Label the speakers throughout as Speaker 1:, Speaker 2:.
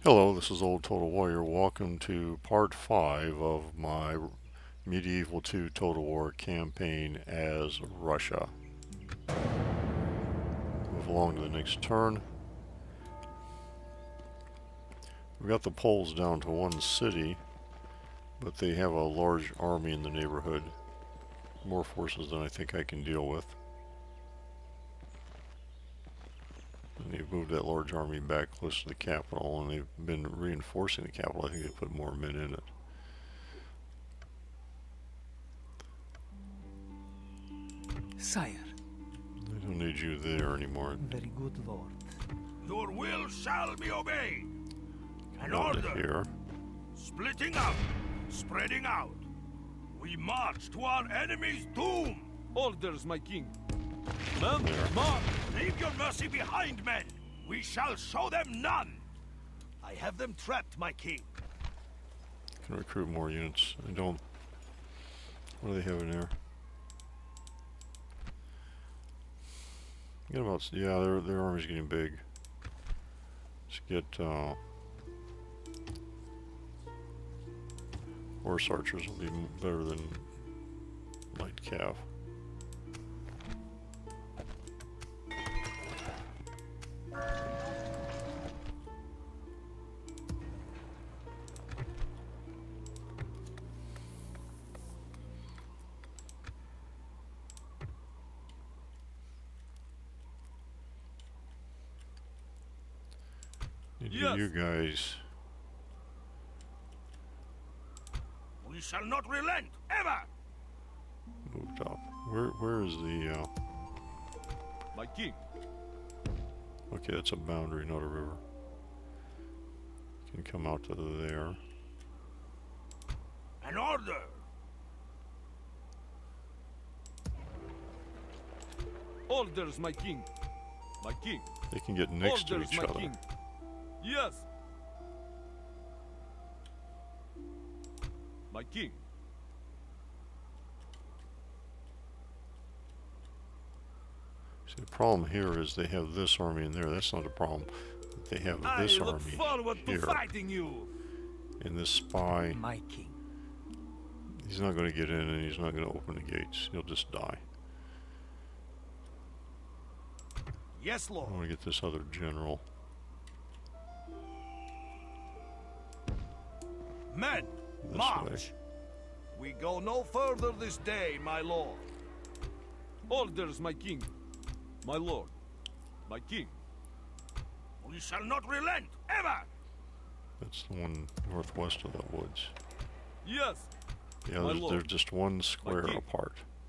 Speaker 1: Hello, this is Old Total Warrior. Welcome to part 5 of my Medieval 2 Total War campaign as Russia. Move along to the next turn. We got the Poles down to one city, but they have a large army in the neighborhood. More forces than I think I can deal with. And they've moved that large army back close to the capital, and they've been reinforcing the capital. I think they put more men in it.
Speaker 2: Sire.
Speaker 1: They don't need you there anymore.
Speaker 2: Very good, Lord.
Speaker 3: Your will shall be obeyed. An
Speaker 1: Come on to
Speaker 3: order.
Speaker 1: here.
Speaker 3: Splitting up, spreading out. We march to our enemy's doom.
Speaker 4: Orders, my king. Men,
Speaker 1: There.
Speaker 4: march!
Speaker 3: Leave your mercy behind, men. We shall show them none. I have them trapped, my king.
Speaker 1: Can recruit more units. I don't. What do they have in there? Get about. Yeah, their army's getting big. Let's get horse archers will be better than light cav. Need to get
Speaker 4: Yes.
Speaker 1: you guys.
Speaker 3: We shall not relent, ever.
Speaker 1: Moved up. Where is the
Speaker 4: My king.
Speaker 1: okay, that's a boundary, not a river. Can come out to there.
Speaker 3: An order.
Speaker 4: Orders, my king. My king.
Speaker 1: They can get next
Speaker 4: Orders,
Speaker 1: to each
Speaker 4: my
Speaker 1: other.
Speaker 4: king. Yes. My king.
Speaker 1: See, the problem here is they have this army in there. That's not a problem. They have this
Speaker 4: I look
Speaker 1: army
Speaker 4: forward to
Speaker 1: here,
Speaker 4: fighting you.
Speaker 1: and this spy.
Speaker 2: My king.
Speaker 1: He's not going to get in, and he's not going to open the gates. He'll just die.
Speaker 3: Yes,
Speaker 1: I
Speaker 3: Lord.
Speaker 1: want to get this other general.
Speaker 3: Men,
Speaker 1: This
Speaker 3: march.
Speaker 1: way.
Speaker 3: We go no further this day, my lord.
Speaker 4: Orders, my king. My lord. My king.
Speaker 3: We shall not relent, ever.
Speaker 1: That's the one northwest of the woods.
Speaker 4: Yes.
Speaker 1: Yeah,
Speaker 4: My
Speaker 1: they're
Speaker 4: lord.
Speaker 1: just one square
Speaker 4: king.
Speaker 1: apart.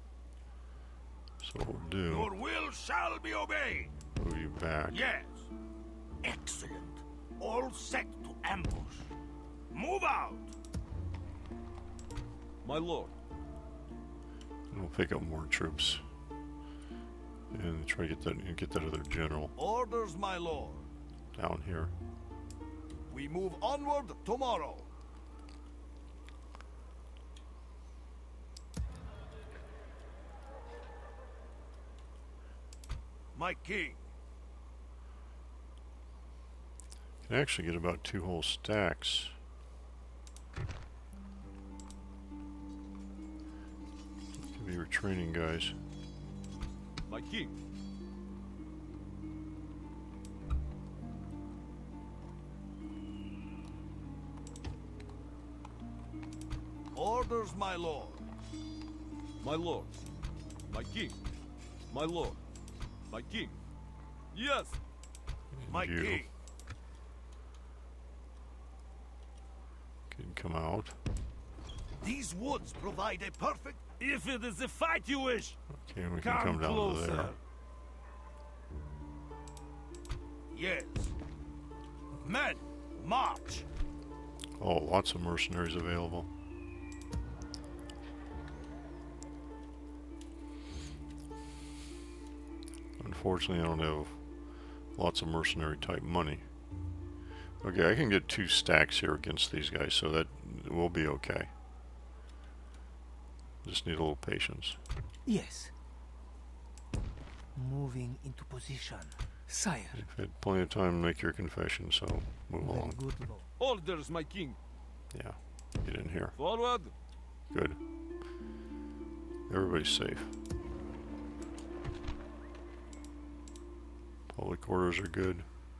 Speaker 1: So what we'll do,
Speaker 3: Your will shall be obeyed.
Speaker 1: move you back.
Speaker 3: Yes. Excellent. All set to ambush. Move out.
Speaker 4: My lord.
Speaker 1: And we'll pick up more troops. And try to get that other general
Speaker 3: Orders, my lord.
Speaker 1: down here.
Speaker 3: We move onward tomorrow. My king.
Speaker 1: Can actually get about 2 whole stacks. Could be retraining guys.
Speaker 4: My king.
Speaker 3: Orders, my lord.
Speaker 4: My lord. My king. My lord. My king. Yes.
Speaker 1: And
Speaker 3: My
Speaker 1: you
Speaker 3: king.
Speaker 1: can come out.
Speaker 3: These woods provide a perfect...
Speaker 4: If it is a fight you wish,
Speaker 1: Okay, and we can come down
Speaker 4: closer.
Speaker 1: to there.
Speaker 3: Yes. Men, march.
Speaker 1: Oh, lots of mercenaries available. Unfortunately, I don't have lots of mercenary type money. Okay, I can get 2 stacks here against these guys, so that will be okay. Just need a little patience.
Speaker 2: Yes. Moving into position. Sire.
Speaker 1: You've had plenty of time to make your confession, so move
Speaker 2: Very
Speaker 1: along.
Speaker 2: good, Lord.
Speaker 4: Orders, my king.
Speaker 1: Yeah, get in here.
Speaker 4: Forward.
Speaker 1: Good. Everybody's safe. Public quarters are good.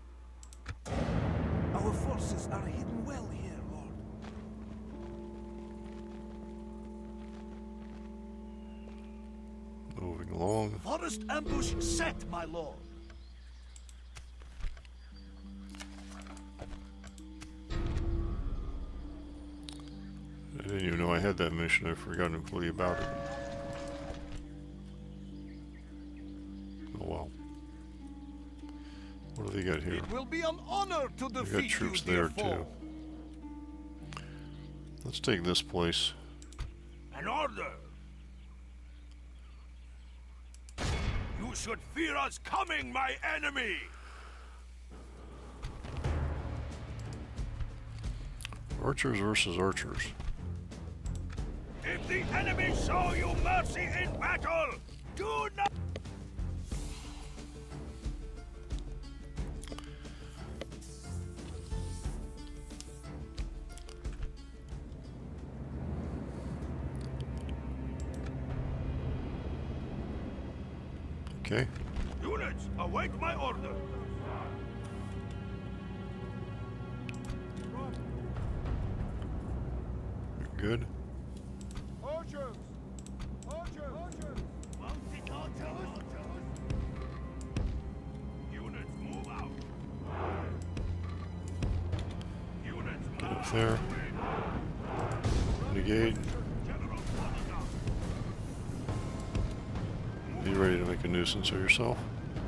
Speaker 3: Our forces are hidden well here, Lord.
Speaker 1: Moving along.
Speaker 3: Forest ambush set, my lord.
Speaker 1: I didn't even know I had that mission. I've forgotten completely about it. Oh well. What do they got here?
Speaker 3: It will be an honor to
Speaker 1: We've got
Speaker 3: defeat
Speaker 1: troops
Speaker 3: you, dear
Speaker 1: there too.
Speaker 3: foe.
Speaker 1: Let's take this place.
Speaker 3: An order. You should fear us coming, my enemy.
Speaker 1: Archers versus archers.
Speaker 3: If the enemy show you mercy in battle, do not.
Speaker 1: Okay.
Speaker 3: Units, await my order.
Speaker 1: Good.
Speaker 4: Archers. Archers.
Speaker 3: Mounted archers. Units, move out. Units,
Speaker 1: Get up there. Negate.
Speaker 3: General Commandant.
Speaker 1: Be ready to make a nuisance of yourself.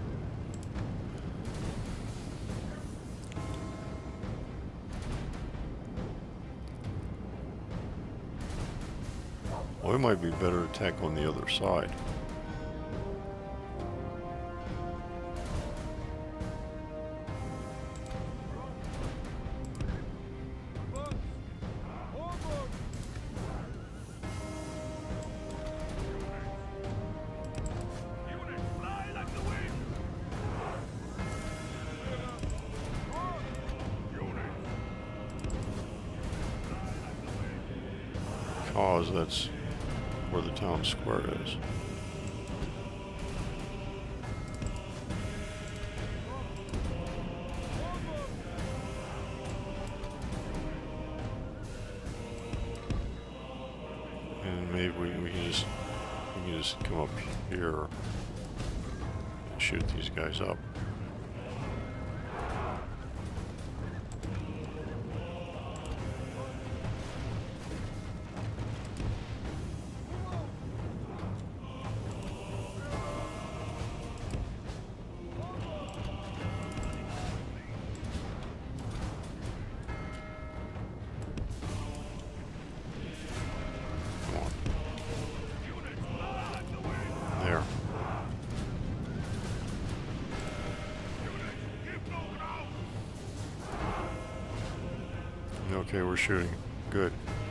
Speaker 1: Well, it might be better to attack on the other side.
Speaker 3: Units, fly like the wind.
Speaker 1: Cause that's where the town square is. And maybe we can just come up here and shoot these guys up. Come on. There. Okay, we're shooting. Good.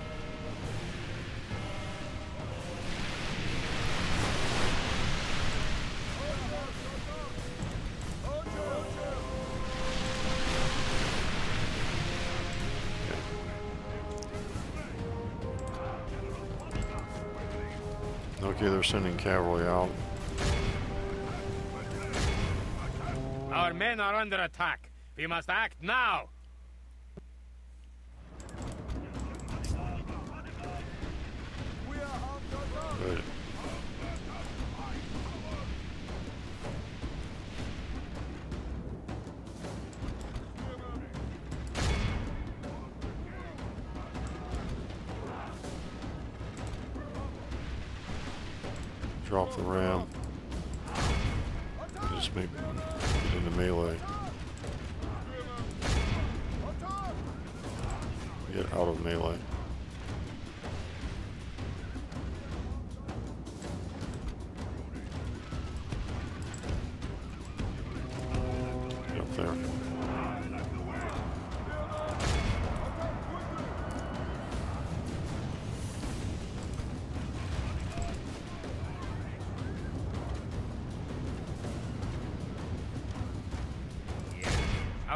Speaker 1: Okay, they're sending cavalry out.
Speaker 5: Our men are under attack. We must act now.
Speaker 1: Good. Drop the ram. Just make get into melee. Get out of melee. Get up there.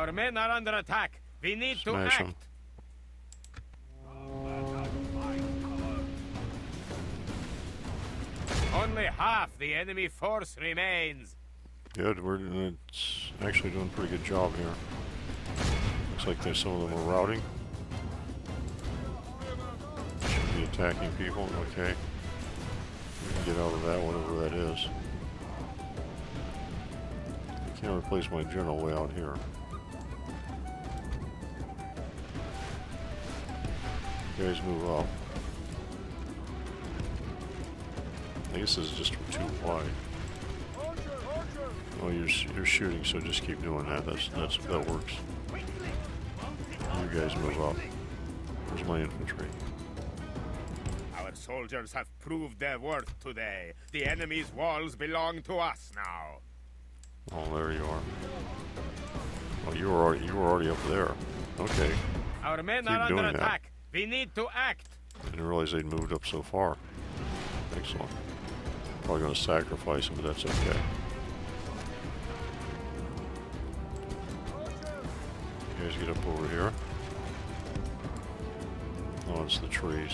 Speaker 5: Our men are under attack. We need to
Speaker 1: Smash
Speaker 5: act.
Speaker 1: 'em.
Speaker 5: Only half the enemy force remains.
Speaker 1: Good, it's actually doing a pretty good job here. Looks like there's some of them are routing. Should be attacking people, okay. We can get out of that, whatever that is. I can't replace my general way out here. You guys move up. I guess this is just too wide. Oh, you're shooting, so just keep doing that. That works. You guys move up. Where's my infantry?
Speaker 5: Our soldiers have proved their worth today. The enemy's walls belong to us now.
Speaker 1: Oh, there you are. Oh, you were already up there. Okay.
Speaker 5: Our men
Speaker 1: Keep
Speaker 5: are under
Speaker 1: doing that.
Speaker 5: attack. We need to act.
Speaker 1: I didn't realize they'd moved up so far. Excellent. Probably going to sacrifice them, but that's okay. You guys get up over here. Oh, it's the trees.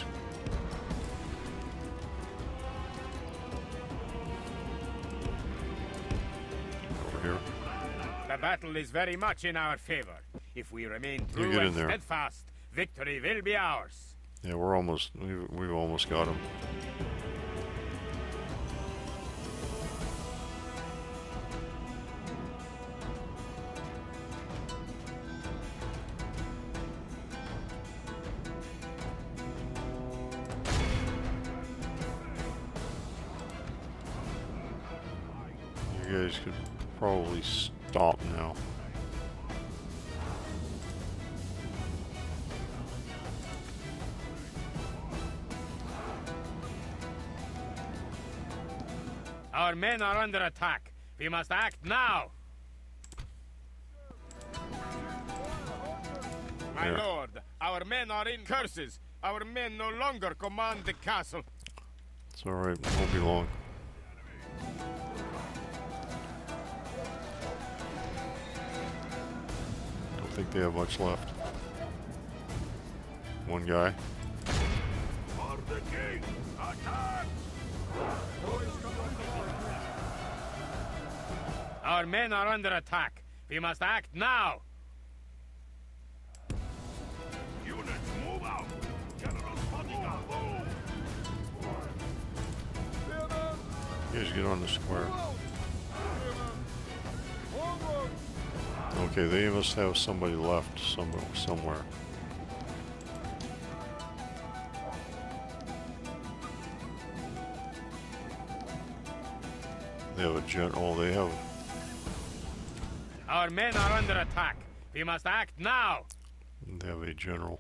Speaker 1: Over here.
Speaker 5: The battle is very much in our favor. If we remain
Speaker 1: You
Speaker 5: true
Speaker 1: get in
Speaker 5: and
Speaker 1: there.
Speaker 5: steadfast, victory will be ours.
Speaker 1: Yeah, we've almost got them. You guys could probably stop now.
Speaker 5: Our men are under attack. We must act now. My
Speaker 1: Here.
Speaker 5: lord, our men are in curses. Our men no longer command the castle.
Speaker 1: It's alright, it won't be long. Don't think they have much left. One guy.
Speaker 3: For the king! Attack!
Speaker 5: Our men are under attack. We must act now.
Speaker 3: Units, move out! General bodyguard, move!
Speaker 1: You guys get on the square. Okay, they must have somebody left somewhere. They have a they have.
Speaker 5: Our men are under attack. We must act now.
Speaker 1: They have a general.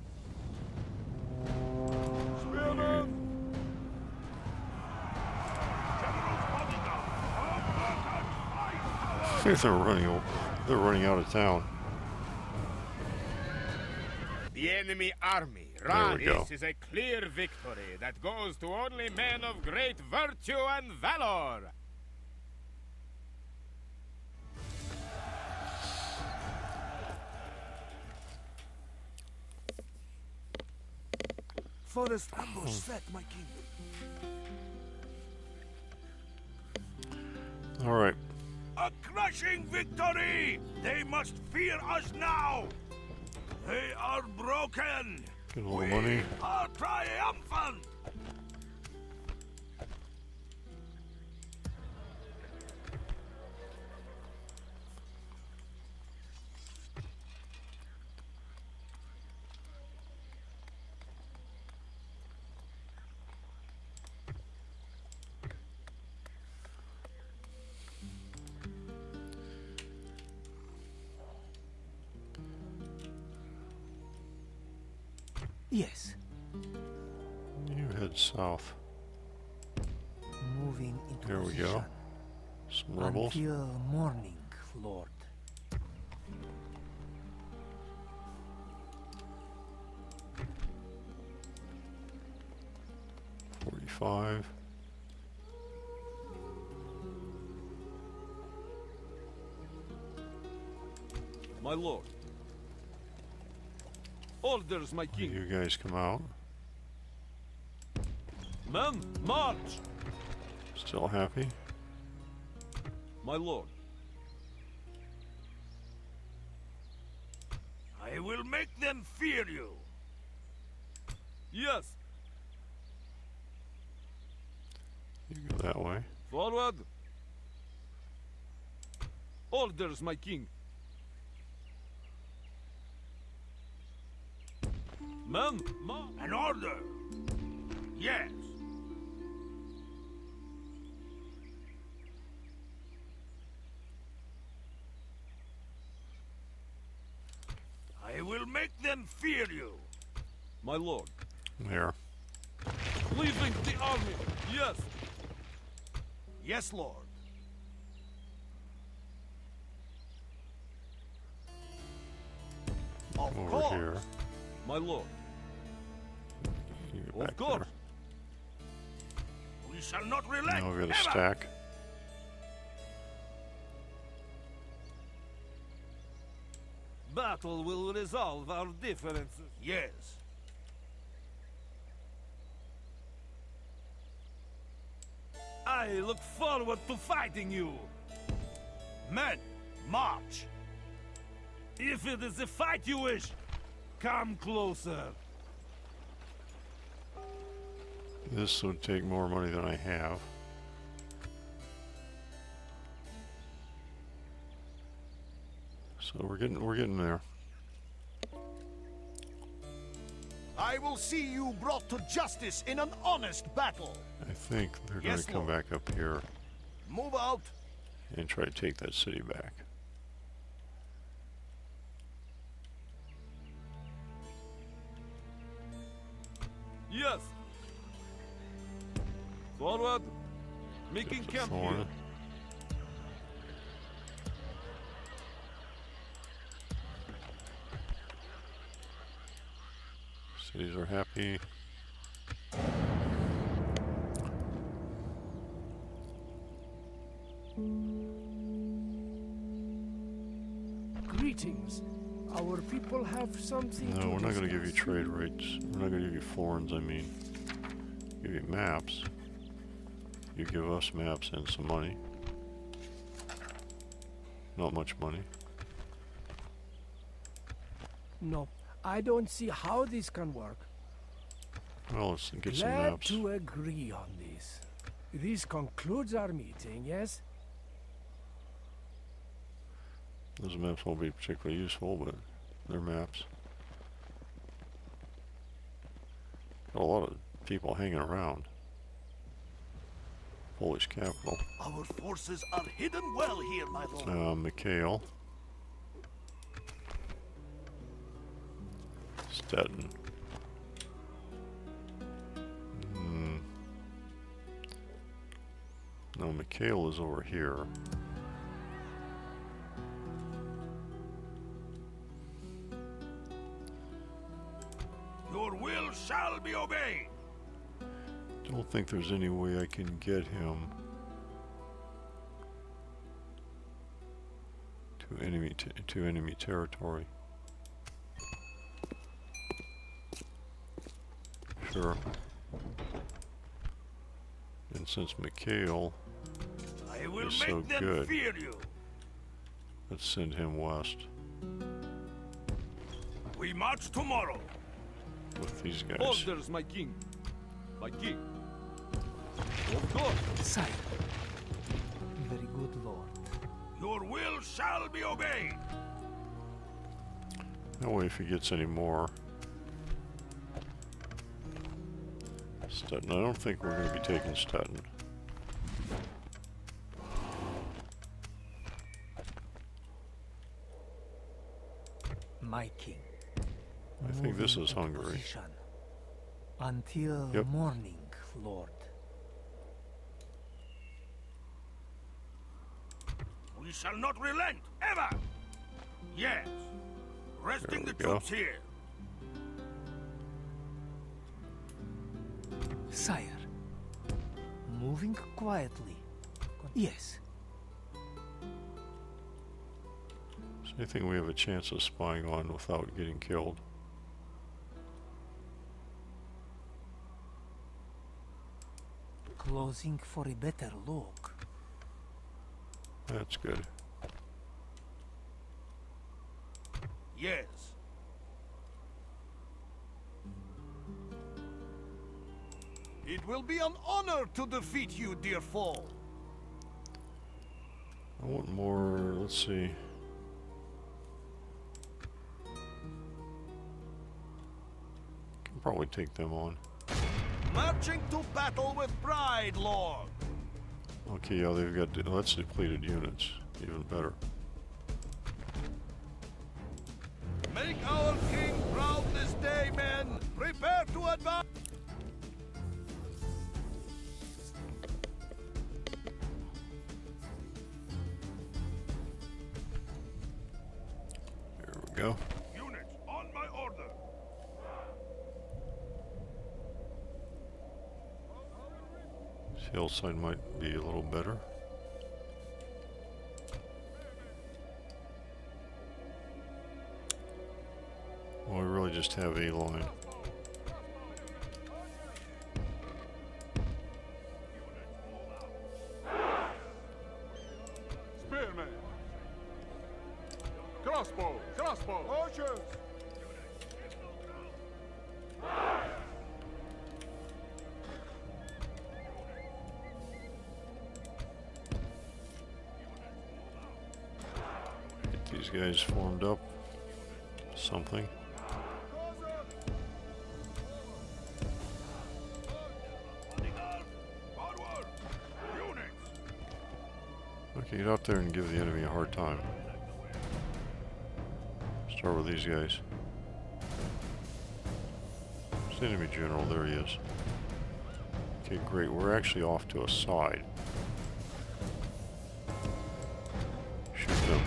Speaker 1: They're running out of town.
Speaker 5: The enemy army,
Speaker 1: There we go.
Speaker 5: Radis, is a clear victory that goes to only men of great virtue and valor.
Speaker 2: Forest ambush set, my king.
Speaker 1: All right.
Speaker 3: A crushing victory! They must fear us now! They are broken!
Speaker 1: Get a little
Speaker 3: We
Speaker 1: money.
Speaker 3: are triumphant!
Speaker 2: Yes.
Speaker 1: You head south.
Speaker 2: Moving into
Speaker 1: Here we go.
Speaker 2: position.
Speaker 1: Some rebels.
Speaker 2: Until morning, Lord.
Speaker 1: .45.
Speaker 4: My lord. Orders, my king.
Speaker 1: You guys come out.
Speaker 4: Men, march!
Speaker 1: Still happy?
Speaker 4: My lord.
Speaker 3: I will make them fear you.
Speaker 4: Yes.
Speaker 1: You go that way.
Speaker 4: Forward. Orders, my king. Men, march!
Speaker 3: An order. Yes. I will make them fear you.
Speaker 4: My lord.
Speaker 1: There.
Speaker 4: Leaving the army. Yes.
Speaker 3: Yes, Lord. Of
Speaker 1: Over
Speaker 3: course.
Speaker 1: here.
Speaker 4: My lord.
Speaker 1: You go back
Speaker 4: Of course.
Speaker 1: there.
Speaker 3: We shall not relent.
Speaker 1: Now we've got a
Speaker 3: ever.
Speaker 1: stack.
Speaker 4: Battle will resolve our differences.
Speaker 3: Yes.
Speaker 4: I look forward to fighting you.
Speaker 3: Men, march.
Speaker 4: If it is a fight you wish, come closer.
Speaker 1: This would take more money than I have. So we're getting there.
Speaker 3: I will see you brought to justice in an honest battle.
Speaker 1: I think they're going
Speaker 3: Yes,
Speaker 1: to come
Speaker 3: Lord.
Speaker 1: back up here
Speaker 3: Move out.
Speaker 1: and try to take that city back.
Speaker 4: Yes. Forward. Making
Speaker 1: There's a
Speaker 4: camp
Speaker 1: thorn.
Speaker 4: here.
Speaker 1: Cities are happy.
Speaker 2: Greetings. Our people have something
Speaker 1: No,
Speaker 2: to
Speaker 1: we're not going to give you
Speaker 2: discuss.
Speaker 1: trade rates. We're not going to give you florins, I mean. Give you maps. You give us maps and some money. Not much money.
Speaker 2: No, I don't see how this can work.
Speaker 1: Well, let's get some
Speaker 2: Glad
Speaker 1: maps.
Speaker 2: to agree on this. This concludes our meeting, yes?
Speaker 1: Those maps won't be particularly useful, but they're maps. Got a lot of people hanging around. Polish capital.
Speaker 3: Our forces are hidden well here, my lord.
Speaker 1: Mikhail. Stettin. No, Mikhail is over here.
Speaker 3: Your will shall be obeyed.
Speaker 1: Don't think there's any way I can get him to enemy territory. Sure. And since Mikhail,
Speaker 3: I will
Speaker 1: You're
Speaker 3: make
Speaker 1: so
Speaker 3: them
Speaker 1: good.
Speaker 3: fear you.
Speaker 1: let's send him west
Speaker 3: We march tomorrow.
Speaker 1: with these guys.
Speaker 4: Orders, my king. My king. Of course.
Speaker 2: Sire. Very good lord.
Speaker 3: Your will shall be obeyed.
Speaker 1: That way, if he gets any more. Stettin, I don't think we're going to be taking Stettin.
Speaker 2: My king.
Speaker 1: I think this
Speaker 2: Moving
Speaker 1: is
Speaker 2: into
Speaker 1: Hungary.
Speaker 2: position. Until
Speaker 1: Yep.
Speaker 2: morning, lord.
Speaker 3: We shall not relent, ever. Yes. Resting
Speaker 1: There
Speaker 3: the
Speaker 1: we go.
Speaker 3: troops here.
Speaker 2: Sire. Moving quietly. Yes.
Speaker 1: So Anything we have a chance of spying on without getting killed.
Speaker 6: Closing for a better look.
Speaker 1: That's good.
Speaker 3: Yes. It will be an honor to defeat you, dear foe.
Speaker 1: I want more, let's see. Can probably take them on.
Speaker 3: Marching to battle with pride, Lord.
Speaker 1: Okay, yeah, they've got, that's depleted units. Even better.
Speaker 3: Make our king proud this day, men. Prepare to advance.
Speaker 1: There we go.
Speaker 3: Units on my order.
Speaker 1: This hillside might be a little better. Well, we really just have a line.
Speaker 3: Spearman. Crossbow. Crossbow. Archers.
Speaker 1: Get these guys formed up. Something.
Speaker 3: Forward. Units.
Speaker 1: Okay, get out there and give the enemy a hard time. Start with these guys. It's the enemy general, there he is. Okay, great, we're actually off to a side. Shoot them.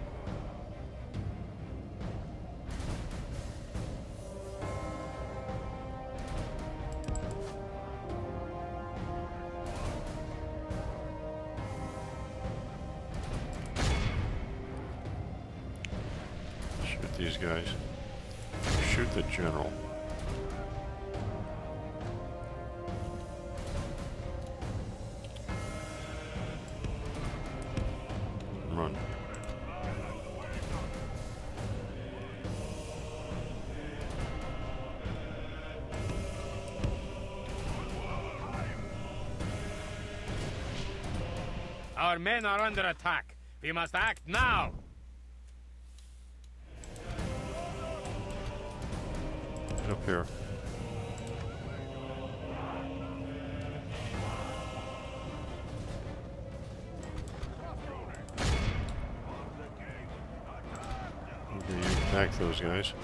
Speaker 1: Shoot these guys. Shoot the general. Run.
Speaker 5: Our men are under attack. We must act now.
Speaker 1: Get up here. Okay, you attack those guys.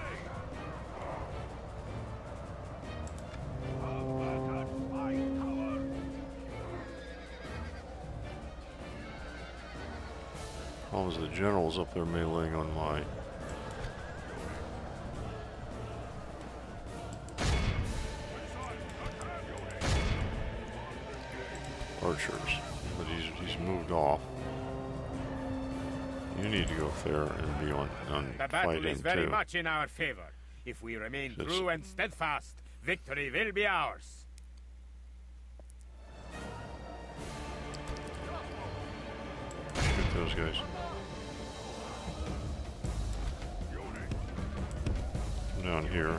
Speaker 1: Problem is the general's up there meleeing on my archers, but he's moved off. You need to go up there and be on
Speaker 5: The battle
Speaker 1: fighting
Speaker 5: is very
Speaker 1: too.
Speaker 5: much in our favor. If we remain
Speaker 1: Yes.
Speaker 5: true and steadfast, victory will be ours.
Speaker 1: Shoot those guys. Come down here.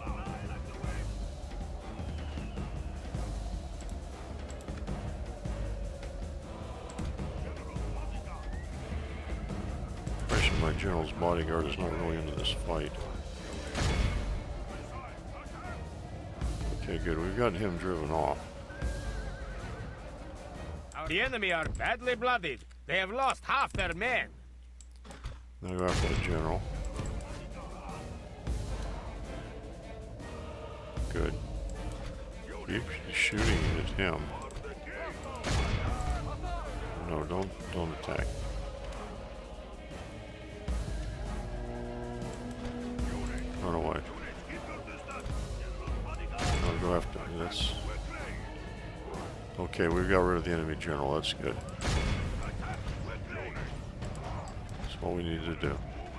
Speaker 1: Impression my general's bodyguard is not really into this fight. Okay, good. We've got him driven off.
Speaker 5: The enemy are badly bloodied. They have lost half their men.
Speaker 1: Now go after the general. Good. Keep shooting at him. No, don't attack. Run away. No, go after. That's okay. We've got rid of the enemy general. That's good. So what we need to do.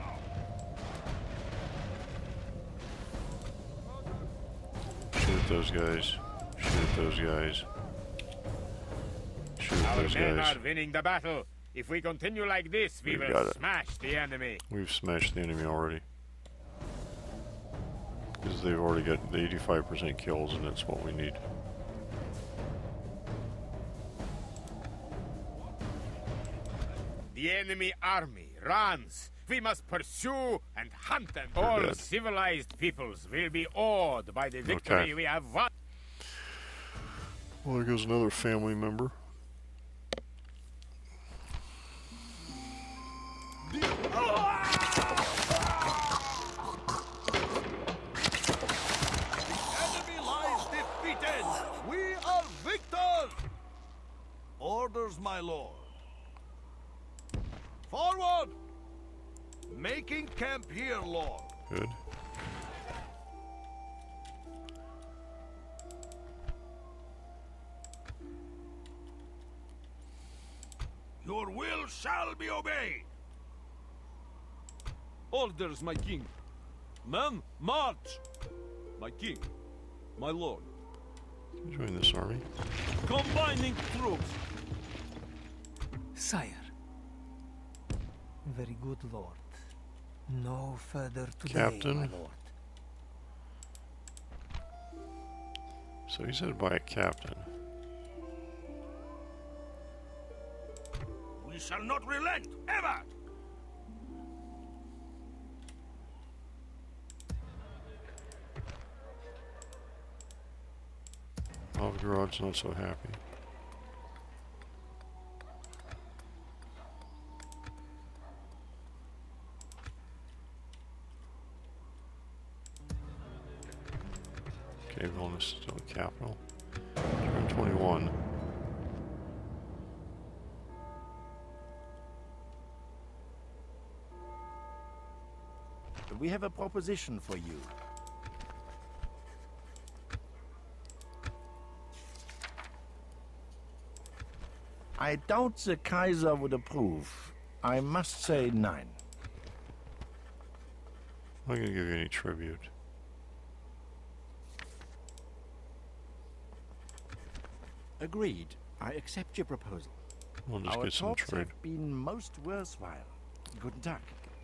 Speaker 1: Shoot those guys. Shoot those guys. Shoot
Speaker 5: Our
Speaker 1: those
Speaker 5: men
Speaker 1: guys.
Speaker 5: are winning the battle. If we continue like this, we
Speaker 1: We've
Speaker 5: will
Speaker 1: got it.
Speaker 5: smash the enemy.
Speaker 1: We've smashed the enemy already. Because they've already got the 85% kills, and that's what we need.
Speaker 5: The enemy army runs. We must pursue and hunt them.
Speaker 1: They're
Speaker 5: All
Speaker 1: dead.
Speaker 5: civilized peoples will be awed by the victory
Speaker 1: Okay.
Speaker 5: we have won.
Speaker 1: Well, there goes another family member.
Speaker 3: Enemy lies defeated! We are victors! Orders, my lord. Forward! Making camp here, lord.
Speaker 1: Good.
Speaker 3: Your will shall be obeyed.
Speaker 4: Orders, my king. Men, march! My king, my lord.
Speaker 1: Join this army.
Speaker 4: Combining troops.
Speaker 6: Sire. Very good, Lord. No further today,
Speaker 1: Captain.
Speaker 6: my lord.
Speaker 1: So he's headed by a captain.
Speaker 3: We shall not relent, ever!
Speaker 1: Novgorod's not so happy. Okay, Vilnius is still the capital. Turn 21.
Speaker 7: We have a proposition for you. I doubt the Kaiser would approve. I must say 9.
Speaker 1: I'm not going to give you any tribute.
Speaker 7: Agreed. I accept your proposal.
Speaker 1: We'll just
Speaker 7: Our
Speaker 1: get some
Speaker 7: talks
Speaker 1: trade.
Speaker 7: have been most worthwhile. Guten Tag.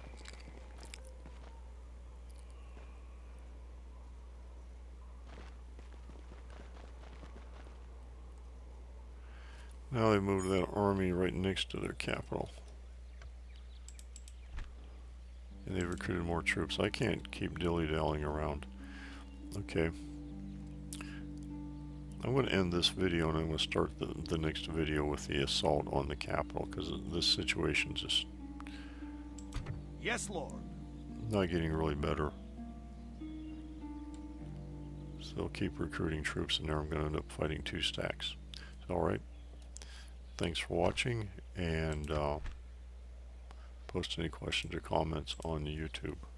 Speaker 1: Now they moved that army right next to their capital. And they've recruited more troops. I can't keep dilly-dallying around. Okay. I'm going to end this video and I'm going to start the next video with the assault on the capital, because this situation just
Speaker 3: Yes, lord.
Speaker 1: not getting really better. So keep recruiting troops in there. I'm going to end up fighting 2 stacks. Alright. Thanks for watching, and post any questions or comments on YouTube.